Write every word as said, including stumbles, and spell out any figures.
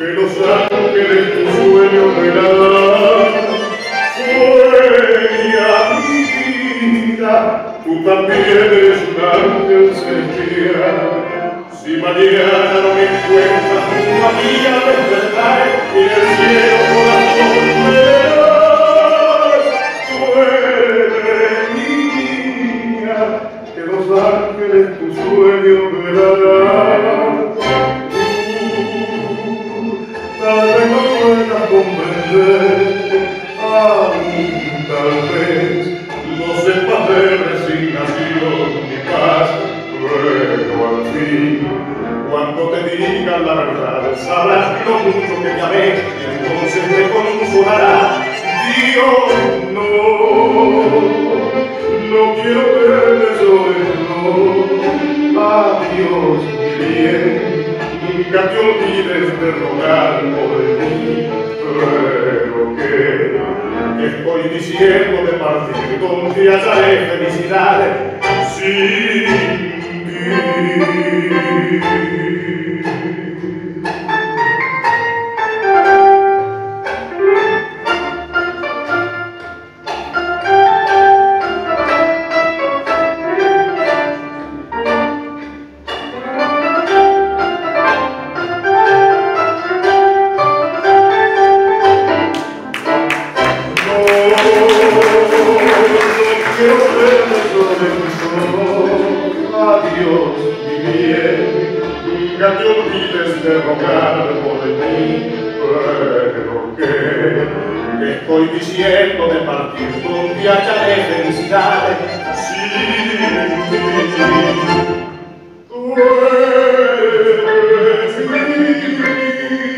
que los ángeles tu sueño velarán. Sueña mi vida, tú también eres un ángel celestial. Si mañana no me encuentras junto a mí al despertar, y el cielo corazón me verás. Duele, niña, que los ángeles tu sueño velarán. Tal vez no puedas comprender, aún tal vez no sepas de resignación ni paz, pero al fin, cuando te digan la verdad, sabrás lo mucho que te amé y entonces te consolará. Dios, no, no quiero verte solo, adiós, mi bien. Nunca te olvides de rogar por mí, pero que, que estoy diciendo de partir, donde hallaré felicidad sin ti. Adiós, mi bien, nunca te olvides de rogar por mí, pero que, que estoy diciendo de partir, donde hallaré felicidad sin ti. Tú eres mi